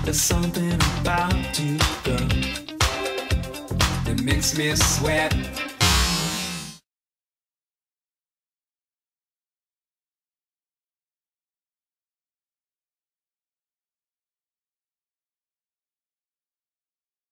There's something about you, girl, that makes me sweat.